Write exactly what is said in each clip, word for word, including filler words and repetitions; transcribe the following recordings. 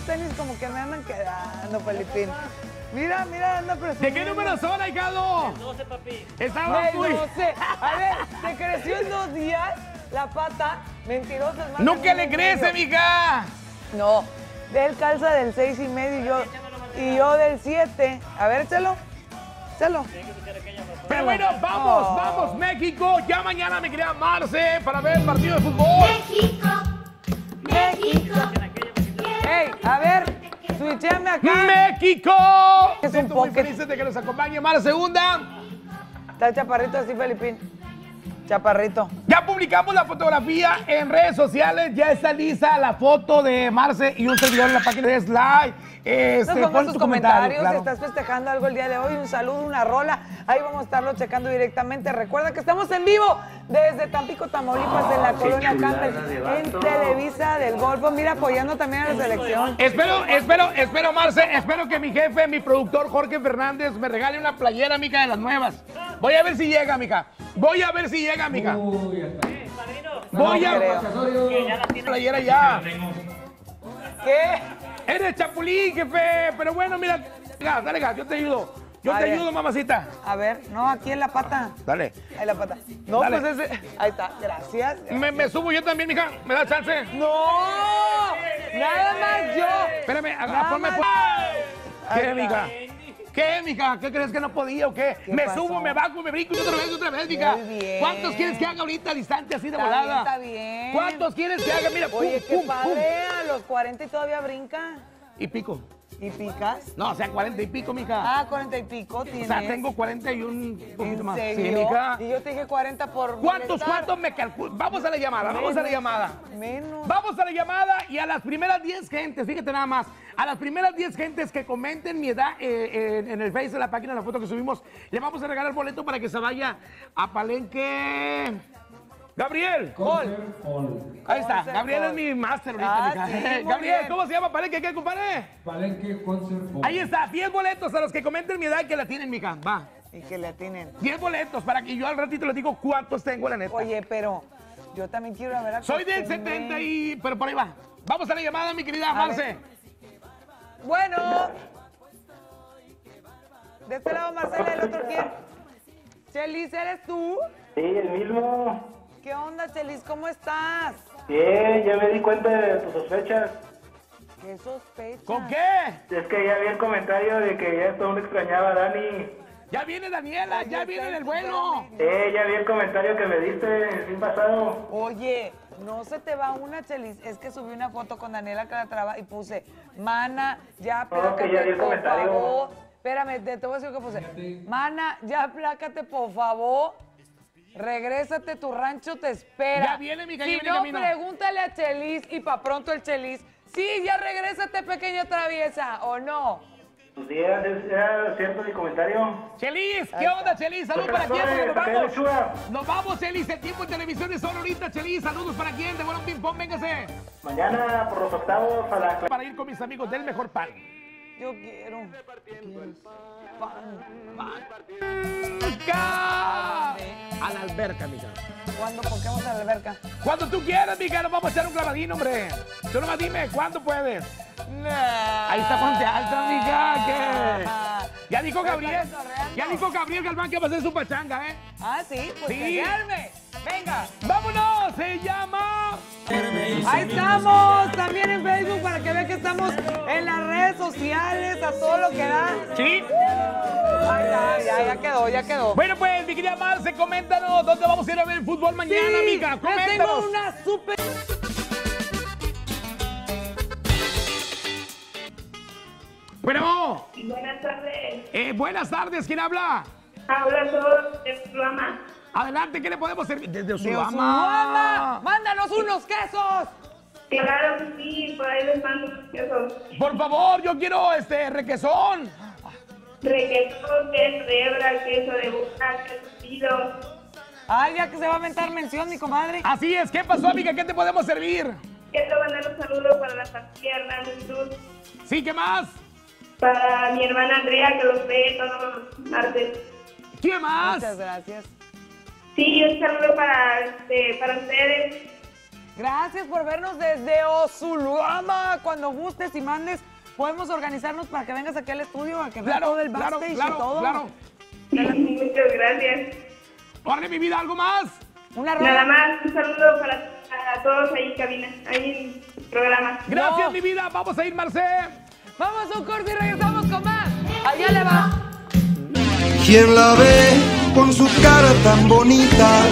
tenis como que me andan quedando, Felipín. Mira, mira, anda presumiendo. ¿De qué número son, ahijado? doce, papi. Estaba De muy... doce. A ver, ¿te creció en dos días la pata? Mentirosa. es más ¡Nunca de le un crece, medio. mija! No, de él calza del seis y medio y yo, y yo del siete. A ver, échalo. Échalo. Pero bueno, vamos, Oh. vamos, México. Ya mañana me quería Marce para ver el partido de fútbol. México, México. Ey, a ver, switchéame acá. ¡México! Es un Siento muy pocket. felices de que nos acompañe Mara Segunda. Está el chaparrito así, Felipín. Chaparrito. Ya publicamos la fotografía en redes sociales. Ya está lista la foto de Marce y un servidor en la página de Slide. Este, Nos pongan pon sus tu comentarios comentario, si claro. estás festejando algo el día de hoy, un saludo, una rola. Ahí vamos a estarlo checando directamente. Recuerda que estamos en vivo desde Tampico, Tamaulipas, en la colonia Campbell, en Televisa del Golfo. Mira, apoyando también a la selección. Espero, espero, espero, Marce, espero que mi jefe, mi productor Jorge Fernández, me regale una playera, mica, de las nuevas. Voy a ver si llega, mica. Voy a ver si llega, mica. Voy No a... creo. Que ya la tiene. Playera ya. ¿Qué? Eres chapulín, jefe. Pero bueno, mira. Gas, dale, gas, yo te ayudo. Yo A te ver. ayudo, mamacita. A ver, no, aquí en la pata. Dale. Ahí la pata. No, Dale. pues ese. Ahí está, gracias. Me, me subo yo también, mija. ¿Me da chance? ¡No! Nada más yo. Espérame, a- Nada ponme... más- ¿Qué, Ahí mija? ¿Qué, mija? ¿Qué crees que no podía o qué? ¿Qué me pasó? subo, me bajo, me brinco y otra vez, y otra vez, mija. Muy bien. ¿Cuántos quieres que haga ahorita al instante así de Está volada? bien, está bien. ¿Cuántos quieres que haga? Mira, pum, Oye, qué pum, padre, a los cuarenta y todavía brinca. pum. Y pico. ¿Y picas? No, o sea, cuarenta y pico, mija. Ah, cuarenta y pico o tienes. sea, tengo cuarenta y un poquito ¿En más. serio? Sí, mija. Y yo te dije cuarenta por ¿Cuántos, molestar. cuántos me calculan? Vamos a la llamada, vamos a la llamada. Menos. Vamos a la llamada y a las primeras diez gentes, fíjate nada más, a las primeras diez gentes que comenten mi edad eh, en, en el Face de la página, la foto que subimos, le vamos a regalar boleto para que se vaya a Palenque. Gabriel. Gol. Ahí está, Concert Gabriel es Hall. mi máster ahorita. Ah, mija. sí, muy Gabriel, bien. ¿cómo se llama Palenque? ¿Qué, compadre? Palenque Concert Hall. Ahí está, diez boletos a los que comenten mi edad y que la tienen, mija. Va. Y que le atinen. diez boletos para que yo al ratito les digo cuántos tengo, la neta. Oye, pero yo también quiero ir a ver a Soy del Costumbre. setenta y... pero por ahí va. Vamos a la llamada, mi querida A Marce. ver. Bueno. De este lado, Marcela, ¿el otro quién? Chelis, ¿eres tú? Sí, el mismo. ¿Qué onda, Chelis? ¿Cómo estás? Bien, ya me di cuenta de tus sospechas. ¿Qué sospecha? ¿Con qué? Es que ya vi el comentario de que ya todo el mundo extrañaba a Dani. Ya viene Daniela, ya viene en el vuelo. Eh, ya vi el comentario que me diste el fin pasado. Oye, no se te va una, Chelis. Es que subí una foto con Daniela Calatrava y puse, mana, ya plácate, que ya vi el por comentario. favor. Espérame, te, te voy a decir lo que puse. Mana, ya plácate, por favor. Regrésate, tu rancho te espera. Ya viene, mija, ya Si viene no, camino. pregúntale a Chelis y pa' pronto el Chelis. Sí, ya regrésate, pequeña traviesa, ¿o no? Tus días, ¿era cierto mi comentario? Chelis, ¿qué onda, Chelis? Salud Porque para quién, porque nos para que vamos. lechuga. Nos vamos, Chelis. El tiempo en televisión es solo ahorita, Chelis. Saludos para quién, de Buen Ping Pong, véngase. Mañana por los octavos a la... Para ir con mis amigos del Mejor Pan. Yo quiero. ¿Quieres pan? ¡Ca! A la alberca, mija. ¿Cuándo? ¿Por qué vamos a la alberca? Cuando tú quieras, mija, nos vamos a echar un clavadín, hombre. Tú nomás dime, ¿cuándo puedes? Ahí está Ponte Alta, mija, ¿qué? Ya dijo Gabriel, ya dijo Gabriel Galván que va a hacer su pachanga, ¿eh? Ah, sí, pues Sí. que se arme. Venga. ¡Vámonos! Se llama... Ahí estamos, también en Facebook para que vean que estamos en las redes sociales, a todo lo que da. ¿Sí? Ahí está, ya, ya quedó, ya quedó. Bueno, pues, mi querida Marce, coméntanos dónde vamos a ir a ver el fútbol mañana, Sí, amiga. les tengo Coméntanos. una súper... Bueno, Buenas tardes. eh, buenas tardes, ¿quién habla? Habla todo del programa. Adelante, ¿qué le podemos servir? Desde ¡De Osuama. Osuama! ¡Mándanos unos quesos! Claro que sí, por ahí les mando los quesos. Por favor, yo quiero este requesón. Requesón, queso de hebra, queso de boca, queso pido. Ay, ya que se va a aventar mención, mi comadre. Así es, ¿qué pasó, amiga? ¿Qué te podemos servir? Quiero mandar un saludo para la familia Hernández Cruz, Sí, ¿qué más? para mi hermana Andrea, que los ve todos los martes. ¿Qué más? Muchas gracias. Sí, un saludo para, este, para ustedes. Gracias por vernos desde Osulama. Cuando gustes y mandes, podemos organizarnos para que vengas aquí al estudio, a que veas todo el claro, backstage claro, y todo. claro. Muchas gracias. Órale, mi vida, ¿algo más? Una Nada rola. más, un saludo para, para todos ahí en cabina, ahí en el programa. Gracias, No. mi vida. Vamos a ir, Marce. Vamos a un corte y regresamos con más. Allá le va. ¿Quién la ve con su cara tan bonita?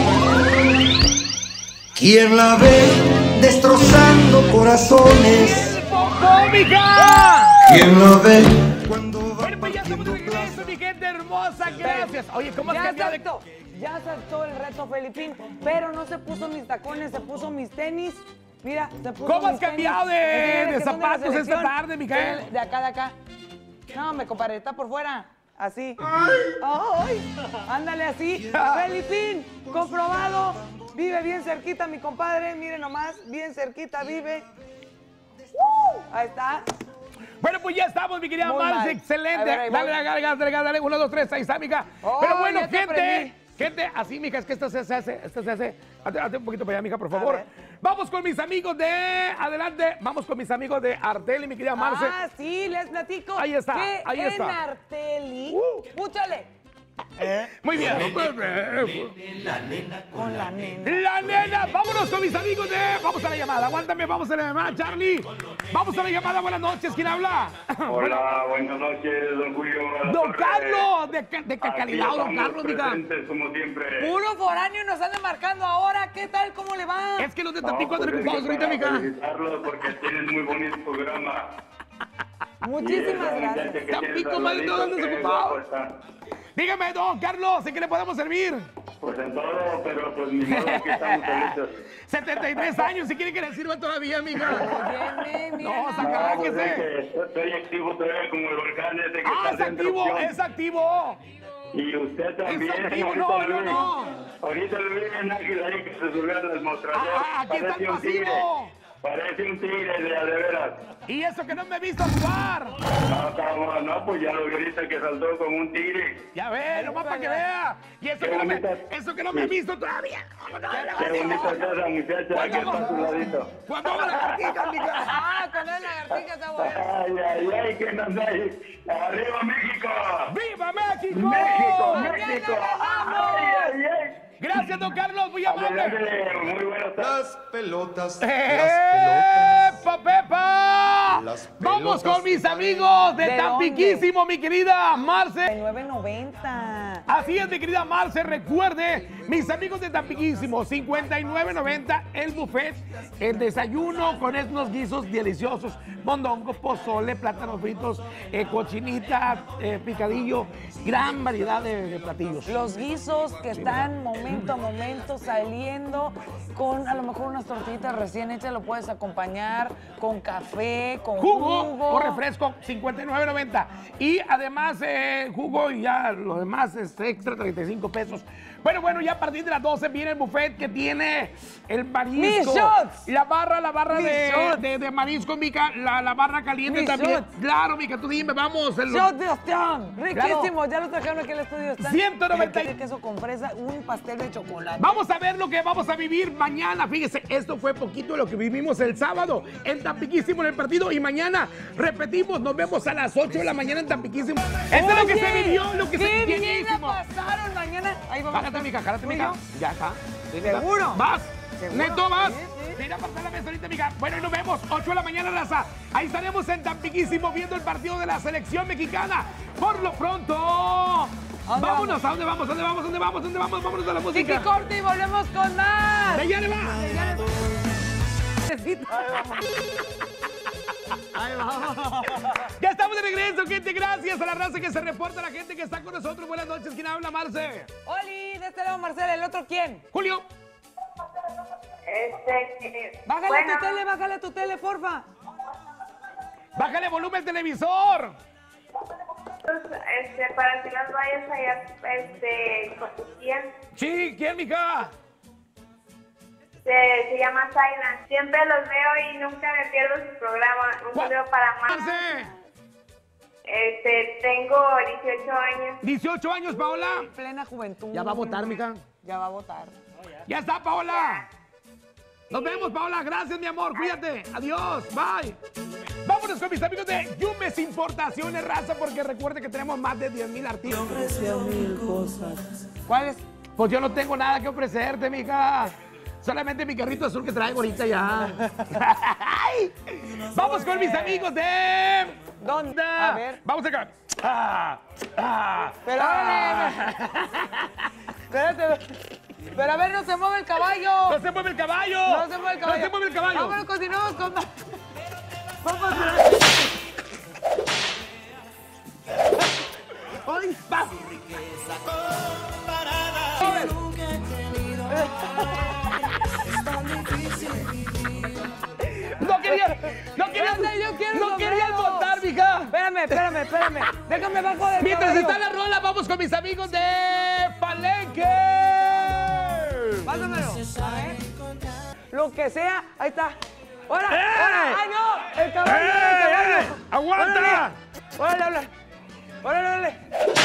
¿Quién la ve destrozando corazones? ¡Cómica! ¿Quién la ve cuando va Bueno, pues ya estamos de perdiendo regreso, mi gente hermosa. Gracias. Oye, ¿cómo has Ya cambiado de...? aceptó, ya aceptó el reto, Felipín, pero no se puso mis tacones, se puso mis tenis. Mira, se puso ¿Cómo has mis tenis. cambiado de- Enséñale de que son la zapatos esta selección. tarde, Micael? De acá, de acá. No, me compadre, está por fuera. Así. ¡Ay! Ándale así. Felipín, comprobado. Vive bien cerquita, mi compadre. Miren nomás, bien cerquita vive. ¡Uh! Ahí está. Bueno, pues ya estamos, mi querida Muy Marce, mal. excelente. A ver, ahí dale, voy. dale, dale, dale, dale, uno, dos, tres, ahí está, mija. Oh, Pero bueno, ya te gente, aprendí. gente, así, mija, es que esto se hace, esto se hace. Hazte, hazte un poquito para allá, mija, por A favor. ver. Vamos con mis amigos de, adelante, vamos con mis amigos de Arteli, mi querida Marce. Ah, sí, les platico. Ahí está, que ahí en está. Arteli, Uh. escúchale. Muy bien. Con la nena. La nena, vámonos con mis amigos de... Vamos a la llamada, aguántame, vamos a la llamada, Charlie. Vamos a la llamada, buenas noches, ¿quién habla? Hola, buenas noches, don Julio. Don Carlos, ¿de qué, de qué calidad, don Carlos, mija? Presentes como siempre. Puro foráneo nos anda marcando ahora. ¿Qué tal? ¿Cómo le va? Es que los de No, Tampico pues andan es que ocupados ahorita, para mija. felicitarlos porque tienen muy bonito programa. Muchísimas Y esa muchacha gracias. que Tampico, tienes al madre, ladito, todos qué desocupados. guapo está. Dígame, don Carlos, ¿en qué le podemos servir? Pues en todo, pero pues ni modo, aquí estamos felices. setenta y tres años, si quiere que le sirva todavía, mija. Óyeme, mira No, nada saca- No, pues es Arránquese. que estoy activo todavía como el volcán ese que Ah, está es haciendo activo, erupción. es activo. Y usted también. Es activo, ahorita no, lo yo vi. no. Ahorita lo vi en Águila ahí que se subió al mostrador. Ah, aquí está Parece el un tigre. pasivo. Parece un tigre de, a de veras. Y eso que no me he visto jugar. No, no, no, pues ya lo vi ahorita que saltó como un tigre. Ya ve, nomás para que vea. Y eso Qué que, no me, bonita. eso que no me he visto todavía. Qué bonita está esa muchacha aquí está a su ladito. Cuando hago lagartijas, mija. Ah, con el lagartija está bueno. Ay, ay, ay, ¿qué nos hay? ¡Arriba México! ¡Viva México! ¡México, ¡Mañana México! ganamos! ¡Ay, ay, ay! Gracias, don Carlos, muy amable. Adelante, muy buenas tardes. las pelotas, las pelotas? ¡Epa, Pepa! Las Vamos pelotas con mis amigos de ¿De Tampiquísimo, mi querida Marce. nueve noventa. Así es, mi querida Marce, recuerde, mis amigos de Tampiquísimo, cincuenta y nueve noventa, el buffet, el desayuno con estos guisos deliciosos, mondongo, pozole, plátanos fritos, eh, cochinita, eh, picadillo, gran variedad de, de platillos. Los guisos que están momento a momento saliendo con a lo mejor unas tortillitas recién hechas, lo puedes acompañar con café, con jugo, Jugo o refresco, cincuenta y nueve noventa. Y además, eh, jugo y ya lo demás es extra, treinta y cinco pesos. Bueno, bueno, ya a partir de las doce viene el buffet que tiene el marisco. ¡Mis shots! La barra, la barra ¡Mis de, shots! de, de marisco, mica. La, la barra caliente ¡Mis también. shots! Claro, mica, tú dime, vamos. el- Shot de ostión, riquísimo, ya lo trajeron aquí al estudio. Están ciento noventa y- de queso con fresa, un pastel de chocolate. Vamos a ver lo que vamos a vivir mañana. Fíjese, esto fue poquito de lo que vivimos el sábado en Tampiquísimo en el partido. Y mañana repetimos, nos vemos a las ocho de la mañana en Tampiquísimo. Esto es lo que se Oye, vivió, lo que qué se bien la bienísimo. pasaron mañana. Ahí vamos. Jálate, mija, jálate, ¿Tú y mija. yo? Ya está. Sí, mija. ¿Seguro? Vas. ¿Seguro? Neto, vas. Sí, sí. Mira, pasar la mesa ahorita, mija. Bueno, y nos vemos. ocho de la mañana, raza. Ahí estaremos en Tampiquísimo viendo el partido de la selección mexicana. Por lo pronto. dónde Vámonos. vamos? ¿A dónde vamos? ¿A dónde vamos? ¿A dónde vamos? ¿A dónde vamos? Vámonos a la Chiqui música. corte y volvemos con más. ¡De ya le va! Ya estamos de regreso, gente. Gracias a la raza que se reporta, a la gente que está con nosotros. Buenas noches. ¿Quién habla, Marce? Oli, de este lado Marcela, ¿el otro quién? Julio. Este, eh, Bájale bueno, tu tele, bájale tu tele, porfa. Bájale volumen al televisor. este, para que las vayas allá, este, con tu tía, Sí, ¿quién, mija? se, se llama Zaina. Siempre los veo y nunca me pierdo su programa. Un saludo para más. Marce. Este, tengo dieciocho años. dieciocho años, Paola. Plena juventud. Ya va a votar, mija. Ya va a votar. Ya está, Paola. Nos vemos, Paola. Gracias, mi amor. Cuídate. Adiós. Bye. Vámonos con mis amigos de Yumes Importaciones, raza, porque recuerde que tenemos más de diez mil artistas. mil cosas. ¿Cuáles? Pues yo no tengo nada que ofrecerte, mija. Solamente mi carrito azul que traigo ahorita ya. Vamos con mis amigos de... ¿Dónde? A ver. Vamos acá. Ah, ah, Pero ah. Espérate. Pero a ver, no se mueve el caballo. ¡No se mueve el caballo! No se mueve el caballo. ¡No se mueve el caballo! Vámonos, continuamos con... Vamos a... ¡Ay, va! No quería, no quería, Espérate, yo quiero no el quería sombrero. montar, mija. Espérame, espérame, espérame. Déjame bajo del Mientras caballo. está la rola, vamos con mis amigos de Palenque. Pásamelo. A ver. Lo que sea, ahí está. ¡Hola! ¡Eh! ¡Hola! ¡Ay, no! ¡El caballo! ¡Eh! ¡El caballo! ¡Aguanta! ¡Órale, órale! ¡Órale, órale!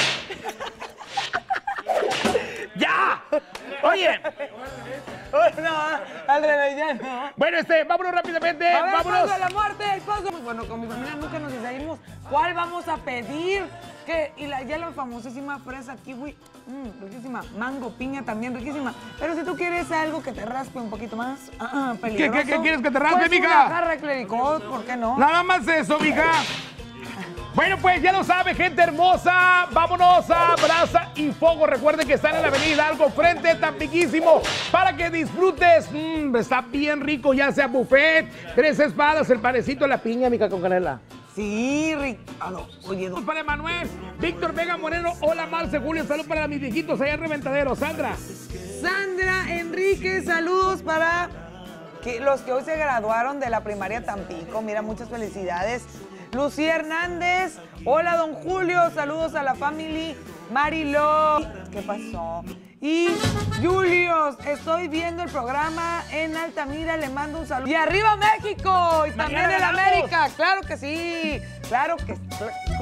¡Ya! Oye, ¡Oh, no! ¡Al revés, no! bueno, este, vámonos rápidamente. A ver, vámonos. paso de la muerte, el paso. Bueno, con mi familia nunca nos decidimos cuál vamos a pedir. Que, y la, ya la famosísima fresa kiwi, mmm, riquísima. Mango, piña también riquísima. Pero si tú quieres algo que te raspe un poquito más, uh, uh, peligroso. ¿Qué, qué, qué quieres que te raspe, pues mija? Una jarra de clericot, ¿por qué no? Nada más eso, mija. Bueno, pues ya lo sabe, gente hermosa. Vámonos a Brasa y Fuego. Recuerden que están en la avenida Hidalgo, frente a Tampiquísimo, para que disfrutes. Mmm, está bien rico, ya sea buffet, tres espadas, el panecito, la piña, mija, con canela. Sí, Ricardo. Oye, Saludos para Emanuel, Víctor Vega Moreno, hola Marce, Julio, salud para mis viejitos allá en Reventadero. Sandra. Sandra Enrique, saludos para que los que hoy se graduaron de la primaria Tampico. Mira, muchas felicidades. Lucía Hernández, hola don Julio, saludos a la family. Marilo, ¿qué pasó? Y Julius, estoy viendo el programa en Altamira, le mando un saludo. Y arriba México, y también Mañana el ganamos. América, claro que sí, claro que sí.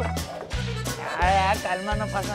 Ya, ya, calma, no pasa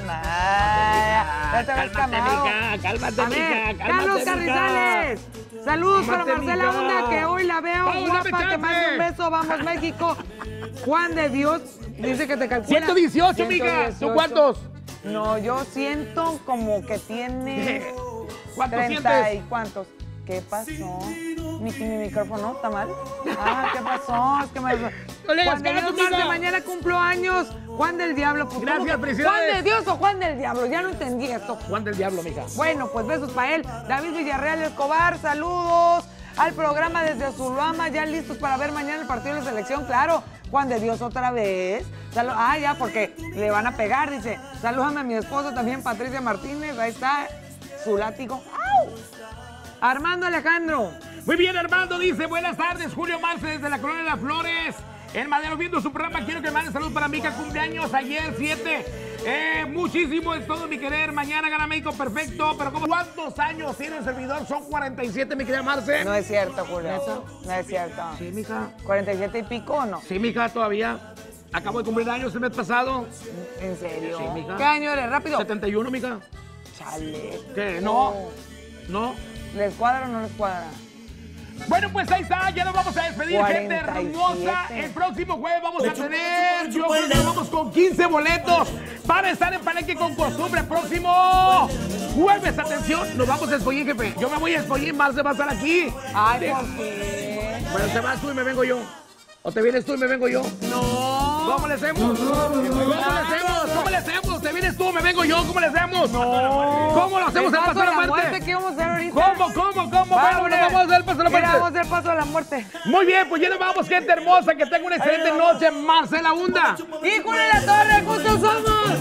nada. Ya te ves Cálmate, camado. mija, cálmate, A ver, mija, cálmate, Carlos mija. Carrizales. Saludos para Cálmate, Marcela mija. Hunda, que hoy la veo Vamos, guapa, dame te mando un chance. beso, vamos México. Juan de Dios dice que te calcula. ciento dieciocho, mija. ¿Tú ciento dieciocho. cuántos? No, yo siento como que tiene ¿Cuántos treinta y sientes? cuántos. ¿Qué pasó? Mi, mi micrófono está mal. Ah, ¿qué pasó? Es que me... No le hagas Juan de caso, Dios dice, mija. mañana cumplo años. Juan del Diablo. Pues, Gracias, ¿cómo que felicidades. ¿Juan de Dios o Juan del Diablo? Ya no entendí esto. Juan del Diablo, mija. Bueno, pues besos para él. David Villarreal Escobar, saludos al programa desde Azulama, ya listos para ver mañana el partido de la selección, claro. Juan de Dios otra vez. Salu- ah, ya, porque le van a pegar, dice. Salúdame a mi esposo también, Patricia Martínez, ahí está su látigo. ¡Au! Armando Alejandro. Muy bien, Armando dice, buenas tardes, Julio Marce desde la Colonia de las Flores. En Madero viendo su programa, quiero que mande salud para mi hija, cumpleaños ayer, siete. Eh, muchísimo es todo mi querer. Mañana gana México perfecto. Pero ¿cómo? ¿Cuántos años tiene el servidor? Son cuarenta y siete, mi querida Marce. No es cierto, Julio. ¿Eso? No es cierto. Sí, mija. ¿cuarenta y siete y pico o no? Sí, mija, todavía. Acabo de cumplir años el mes pasado. ¿En serio? Sí, mija. ¿Qué año eres? Rápido. setenta y uno, mija. Chale. ¿Qué? No. No. ¿Les cuadra o no les cuadra? Bueno, pues ahí está, ya nos vamos a despedir, gente cuarenta y hermosa. siete. El próximo jueves vamos a tener, yo creo que vamos con quince boletos para estar en Palenque con costumbre. Próximo jueves, atención, nos vamos a Espollín, jefe. Yo me voy a Espollín, Marce va a estar aquí. Ay, De- ¿por qué? Bueno, te vas tú y me vengo yo. ¿O te vienes tú y me vengo yo? No. ¿Cómo le hacemos? ¿Cómo le hacemos? ¿Cómo le hacemos? ¿Te vienes tú, me vengo yo? ¿Cómo le hacemos? No. ¿Cómo lo hacemos El el paso a la muerte? ¿Qué vamos a hacer ahorita? ¿Cómo, cómo, cómo? Vamos, Vámonos. vamos a hacer el paso a la Mira, muerte. vamos a hacer paso a la muerte. Muy bien, pues ya nos vamos, gente hermosa. Que tenga una excelente noche. Marcela Hunda. ¡Hijo de la torre, juntos somos!